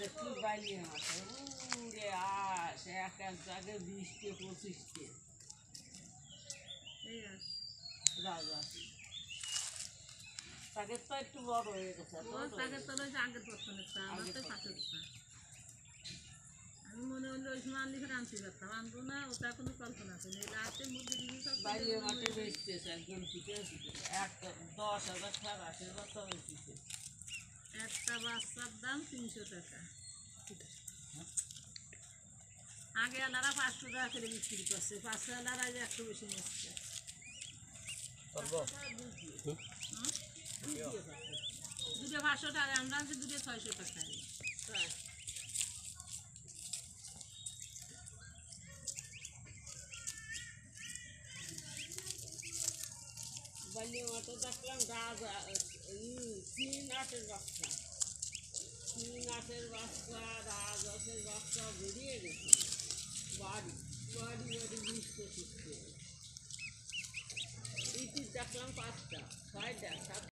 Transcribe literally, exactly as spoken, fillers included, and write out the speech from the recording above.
কি বাইলে মাছ উড়ে আস এক এক জায়গায় বিশটে পঁচিশটে রাজা তাকে তো একটু বড় হয়ে গেছে তাকে তো রয়েছে আগের পছন্দের আমার তো পাশের আমি মনে হলো ওই সময় আনলি ফের আনতে পারতাম আনবো না ওটা কোনো কল্পনা আছে রাতে মুরগি দিবি সব বাইলে মাঠে বেচতেছে একজন পিঠে এক দশ হাজার টাকা আশি হাজার টাকা বেচতেছে একটা বাচ্চার দাম তিনশো টাকা আগে আলারা পাঁচশো টাকা করে বিক্রি করছে পাঁচশো আলারা একটু বেশি নিচ্ছে দুটো পাঁচশো টাকা আমরা আনছি দুটো ছয়শো টাকা বালিয়া মাঠে দেখলাম গাছ তিন আটের বাচ্চা তিন আটের বাচ্চা রাজহাঁসের বাচ্চা বেরিয়ে গেছে বাড়ি বাড়ি বাড়ি বিষ পঁচিশটে ইতি দেখলাম পাঁচটা ছয়টা সাত